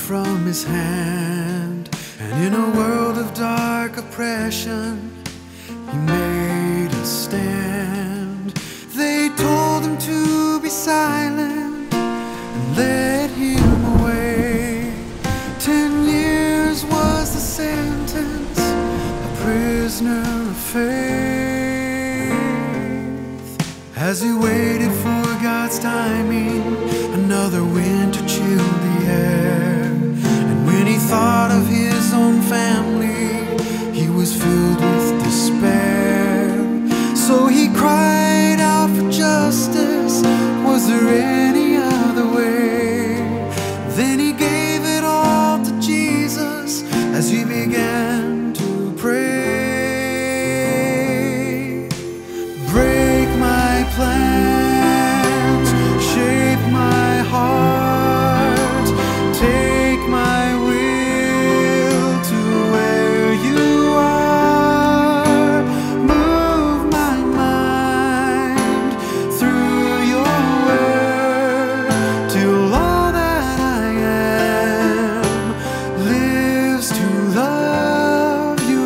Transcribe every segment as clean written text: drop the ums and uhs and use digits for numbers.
from his hand, and in a world of dark oppression, he made a stand. They told him to be silent and led him away. 10 years was the sentence, a prisoner of faith. As he waited for God's timing, another winter chilled the air. And when he thought of his own family, he was filled with despair. So he cried out for justice. Was there any other way? Then he gave it all to Jesus as he began to pray. Break my plans, shape my heart, take my will to where you are. Move my mind through your word till all that I am lives to love you,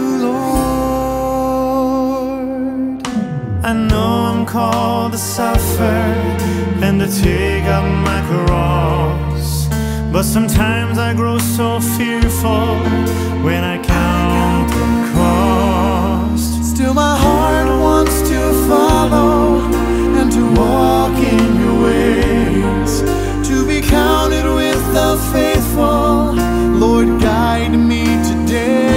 Lord. I know I'm called to suffer and to take up my cross, but sometimes I grow so fearful when I count the cost. Still my heart wants to follow and to walk in your ways, to be counted with the faithful. Lord, guide me today.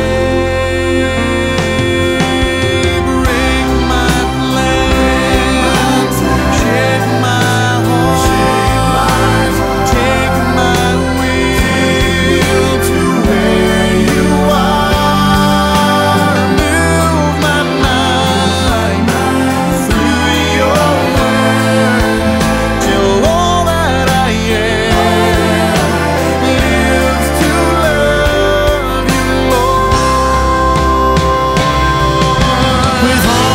Break my plans, shape my heart, take my will to where you are. Move my mind through your word till all that I am lives to love you, Lord. With all